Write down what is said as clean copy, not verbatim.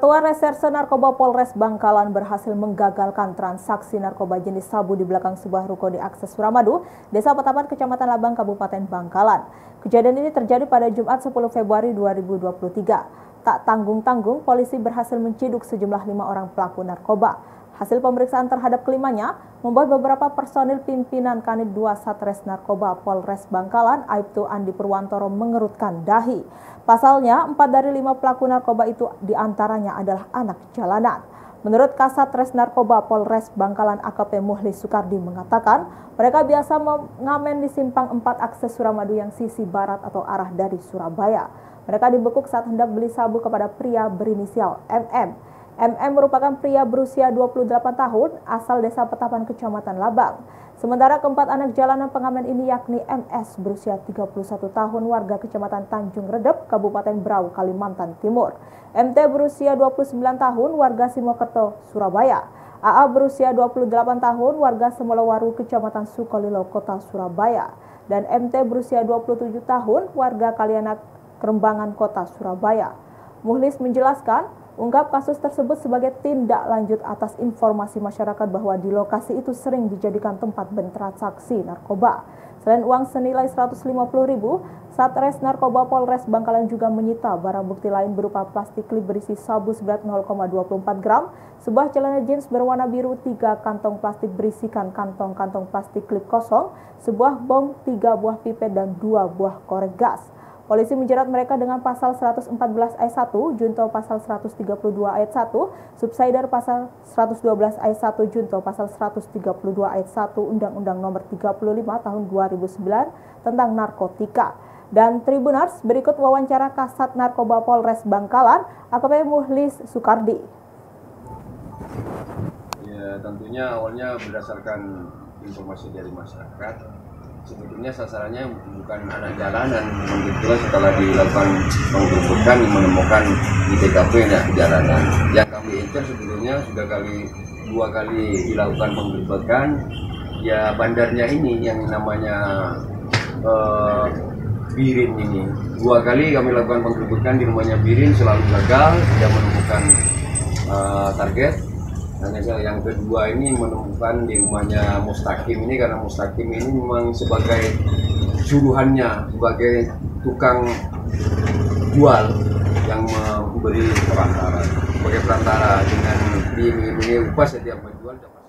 Satuan Reserse Narkoba Polres Bangkalan berhasil menggagalkan transaksi narkoba jenis sabu di belakang sebuah ruko di Akses Suramadu, Desa Petapan, Kecamatan Labang, Kabupaten Bangkalan. Kejadian ini terjadi pada Jumat 10 Februari 2023. Tak tanggung-tanggung, polisi berhasil menciduk sejumlah 5 orang pelaku narkoba. Hasil pemeriksaan terhadap kelimanya membuat beberapa personil pimpinan Kanit 2 Satres Narkoba Polres Bangkalan, Aibtu Andi Purwantoro, mengerutkan dahi. Pasalnya, 4 dari 5 pelaku narkoba itu diantaranya adalah anak jalanan. Menurut Kasatres Narkoba Polres Bangkalan AKP Muhlis Sukardi mengatakan, mereka biasa mengamen di Simpang 4 Akses Suramadu yang sisi barat atau arah dari Surabaya. Mereka dibekuk saat hendak beli sabu kepada pria berinisial MM. MM merupakan pria berusia 28 tahun asal Desa Petapan, Kecamatan Labang. Sementara keempat anak jalanan pengamen ini yakni MS berusia 31 tahun warga Kecamatan Tanjung Redep, Kabupaten Berau, Kalimantan Timur. MT berusia 29 tahun warga Simokerto, Surabaya. AA berusia 28 tahun warga Semolowaru, Kecamatan Sukolilo, Kota Surabaya. Dan MT berusia 27 tahun warga Kalianak, Kerembangan, Kota Surabaya. Muhlis menjelaskan, ungkap kasus tersebut sebagai tindak lanjut atas informasi masyarakat bahwa di lokasi itu sering dijadikan tempat bertransaksi narkoba. Selain uang senilai Rp150.000, Satres Narkoba Polres Bangkalan juga menyita barang bukti lain berupa plastik klip berisi sabu seberat 0,24 gram, sebuah celana jeans berwarna biru, 3 kantong plastik berisikan kantong-kantong plastik klip kosong, sebuah bong, 3 buah pipet, dan 2 buah korek gas. Polisi menjerat mereka dengan pasal 114 ayat 1, Junto pasal 132 ayat 1, Subsider pasal 112 ayat 1, Junto pasal 132 ayat 1 Undang-Undang Nomor 35 Tahun 2009 tentang narkotika. Dan Tribunars, berikut wawancara Kasat Narkoba Polres Bangkalan, AKP Muhlis Sukardi. Ya, tentunya awalnya berdasarkan informasi dari masyarakat. Sebetulnya sasarannya bukan anak jalanan, kebetulan setelah dilakukan penggerbekan menemukan di TKP anak jalanan. Yang kami incar sebetulnya sudah 2 kali dilakukan penggerbekan. Ya bandarnya ini yang namanya Birin ini. 2 kali kami lakukan penggerbekan di rumahnya Birin, selalu gagal, tidak menemukan target. Hanya yang kedua ini menemukan di rumahnya Mustaqim ini, karena Mustaqim ini memang sebagai suruhannya, sebagai tukang jual yang memberi perantara, sebagai perantara dengan diiming-imingi upah setiap menjual.